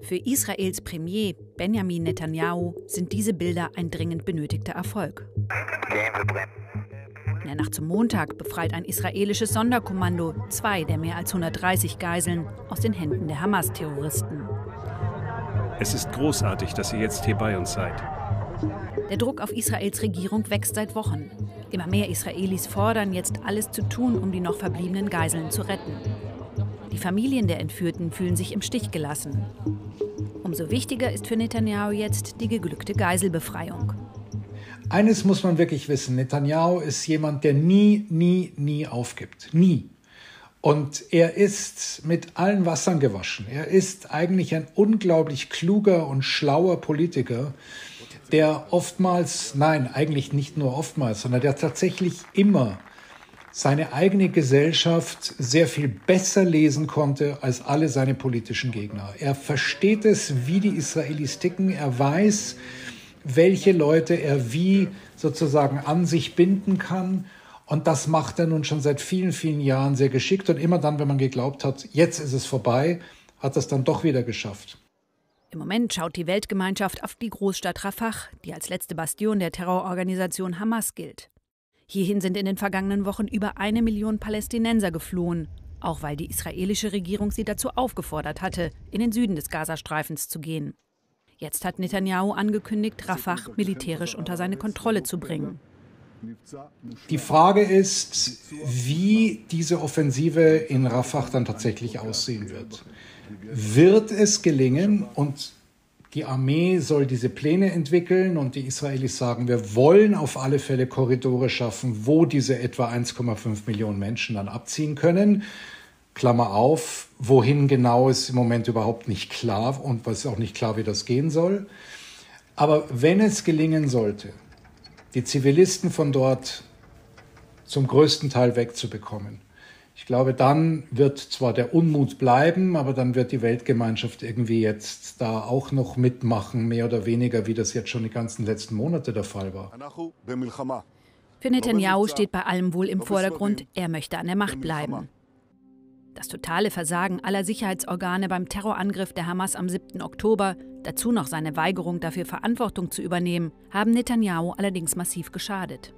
Für Israels Premier Benjamin Netanyahu sind diese Bilder ein dringend benötigter Erfolg. In der Nacht zum Montag befreit ein israelisches Sonderkommando 2 der mehr als 130 Geiseln aus den Händen der Hamas-Terroristen. Es ist großartig, dass ihr jetzt hier bei uns seid. Der Druck auf Israels Regierung wächst seit Wochen. Immer mehr Israelis fordern, jetzt alles zu tun, um die noch verbliebenen Geiseln zu retten. Die Familien der Entführten fühlen sich im Stich gelassen. Umso wichtiger ist für Netanyahu jetzt die geglückte Geiselbefreiung. Eines muss man wirklich wissen, Netanyahu ist jemand, der nie aufgibt. Nie. Und er ist mit allen Wassern gewaschen. Er ist eigentlich ein unglaublich kluger und schlauer Politiker, der oftmals, nein, eigentlich nicht nur oftmals, sondern der tatsächlich immer seine eigene Gesellschaft sehr viel besser lesen konnte als alle seine politischen Gegner. Er versteht es, wie die Israelis ticken. Er weiß, welche Leute er wie sozusagen an sich binden kann. Und das macht er nun schon seit vielen, vielen Jahren sehr geschickt. Und immer dann, wenn man geglaubt hat, jetzt ist es vorbei, hat er es dann doch wieder geschafft. Im Moment schaut die Weltgemeinschaft auf die Großstadt Rafah, die als letzte Bastion der Terrororganisation Hamas gilt. Hierhin sind in den vergangenen Wochen über 1 Million Palästinenser geflohen, auch weil die israelische Regierung sie dazu aufgefordert hatte, in den Süden des Gazastreifens zu gehen. Jetzt hat Netanyahu angekündigt, Rafah militärisch unter seine Kontrolle zu bringen. Die Frage ist, wie diese Offensive in Rafah dann tatsächlich aussehen wird. Wird es gelingen, und die Armee soll diese Pläne entwickeln und die Israelis sagen, wir wollen auf alle Fälle Korridore schaffen, wo diese etwa 1,5 Millionen Menschen dann abziehen können. Klammer auf, wohin genau ist im Moment überhaupt nicht klar und es ist auch nicht klar, wie das gehen soll. Aber wenn es gelingen sollte, die Zivilisten von dort zum größten Teil wegzubekommen, ich glaube, dann wird zwar der Unmut bleiben, aber dann wird die Weltgemeinschaft irgendwie jetzt da auch noch mitmachen, mehr oder weniger, wie das jetzt schon die ganzen letzten Monate der Fall war. Für Netanyahu steht bei allem wohl im Vordergrund, er möchte an der Macht bleiben. Das totale Versagen aller Sicherheitsorgane beim Terrorangriff der Hamas am 7. Oktober, dazu noch seine Weigerung, dafür Verantwortung zu übernehmen, haben Netanyahu allerdings massiv geschadet.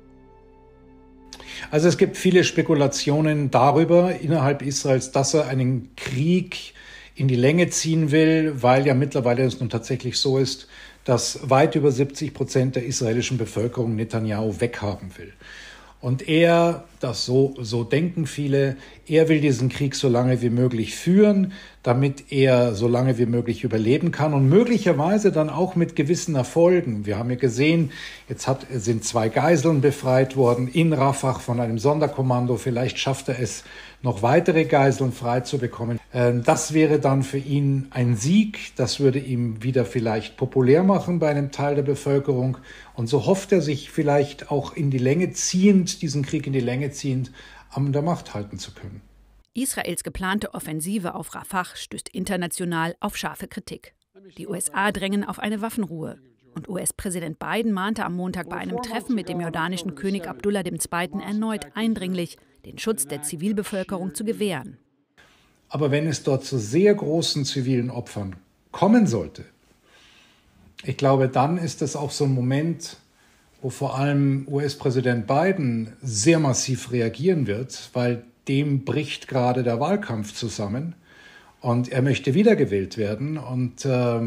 Also es gibt viele Spekulationen darüber innerhalb Israels, dass er einen Krieg in die Länge ziehen will, weil ja mittlerweile es nun tatsächlich so ist, dass weit über 70% der israelischen Bevölkerung Netanyahu weghaben will. Und er, so denken viele, er will diesen Krieg so lange wie möglich führen, damit er so lange wie möglich überleben kann und möglicherweise dann auch mit gewissen Erfolgen. Wir haben ja gesehen, jetzt sind 2 Geiseln befreit worden in Rafah von einem Sonderkommando. Vielleicht schafft er es, noch weitere Geiseln frei zu bekommen. Das wäre dann für ihn ein Sieg. Das würde ihn wieder vielleicht populär machen bei einem Teil der Bevölkerung. Und so hofft er sich vielleicht auch diesen Krieg in die Länge ziehend, an der Macht halten zu können. Israels geplante Offensive auf Rafah stößt international auf scharfe Kritik. Die USA drängen auf eine Waffenruhe. Und US-Präsident Biden mahnte am Montag bei einem Treffen mit dem jordanischen König Abdullah II. Erneut eindringlich, den Schutz der Zivilbevölkerung zu gewähren. Aber wenn es dort zu sehr großen zivilen Opfern kommen sollte, ich glaube, dann ist das auch so ein Moment, wo vor allem US-Präsident Biden sehr massiv reagieren wird, weil dem bricht gerade der Wahlkampf zusammen und er möchte wiedergewählt werden. Und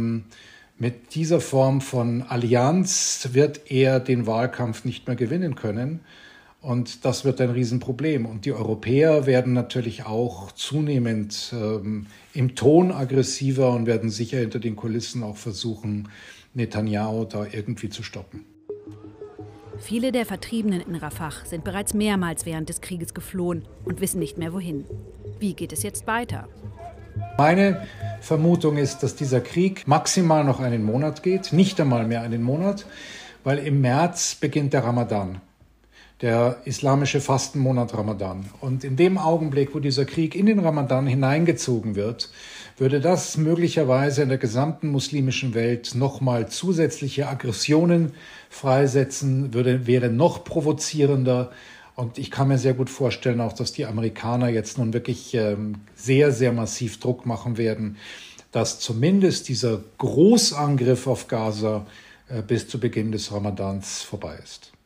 mit dieser Form von Allianz wird er den Wahlkampf nicht mehr gewinnen können. Und das wird ein Riesenproblem. Und die Europäer werden natürlich auch zunehmend im Ton aggressiver und werden sicher hinter den Kulissen auch versuchen, Netanyahu da irgendwie zu stoppen. Viele der Vertriebenen in Rafah sind bereits mehrmals während des Krieges geflohen und wissen nicht mehr wohin. Wie geht es jetzt weiter? Meine Vermutung ist, dass dieser Krieg maximal noch einen Monat geht, nicht einmal mehr einen Monat, weil im März beginnt der Ramadan, der islamische Fastenmonat Ramadan. Und in dem Augenblick, wo dieser Krieg in den Ramadan hineingezogen wird, würde das möglicherweise in der gesamten muslimischen Welt nochmal zusätzliche Aggressionen freisetzen, wäre noch provozierender. Und ich kann mir sehr gut vorstellen, auch dass die Amerikaner jetzt nun wirklich sehr, sehr massiv Druck machen werden, dass zumindest dieser Großangriff auf Gaza bis zu Beginn des Ramadans vorbei ist.